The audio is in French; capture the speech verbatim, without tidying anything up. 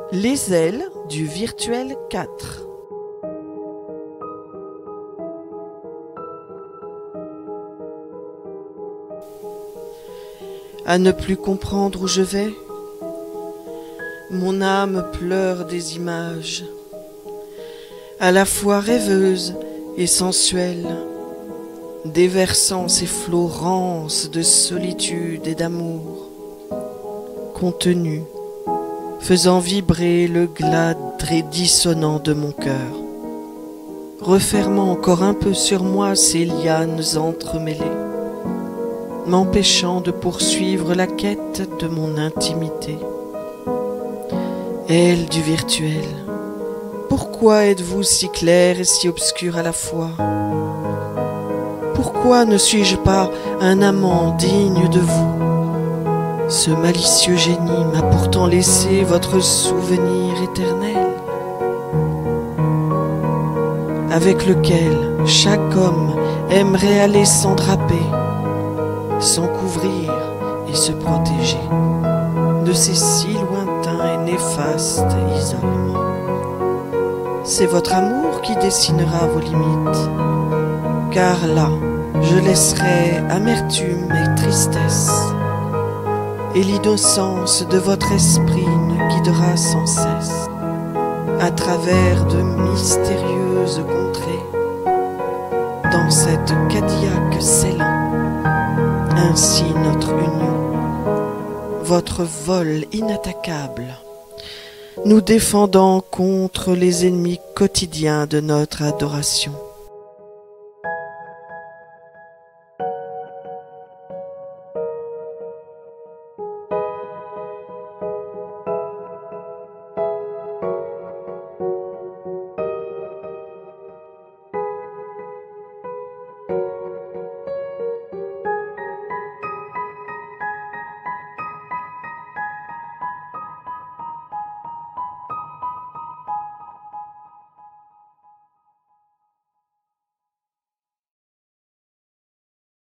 Les ailes du virtuel quatre. À ne plus comprendre où je vais, mon âme pleure des images, à la fois rêveuses et sensuelles, déversant ses flots rances de solitude et d'amour, contenues, faisant vibrer le glas très dissonant de mon cœur, refermant encore un peu sur moi ces lianes entremêlées, m'empêchant de poursuivre la quête de mon intimité. Ailes du virtuel, pourquoi êtes-vous si claire et si obscure à la fois? Pourquoi ne suis-je pas un amant digne de vous? Ce malicieux génie m'a pourtant laissé votre souvenir éternel, avec lequel chaque homme aimerait aller s'endraper, s'en couvrir et se protéger de ces si lointains et néfastes isolements. C'est votre amour qui dessinera vos limites, car là, je laisserai amertume et tristesse, et l'innocence de votre esprit nous guidera sans cesse à travers de mystérieuses contrées, dans cette Cadillac scellant ainsi notre union, votre vol inattaquable, nous défendant contre les ennemis quotidiens de notre adoration.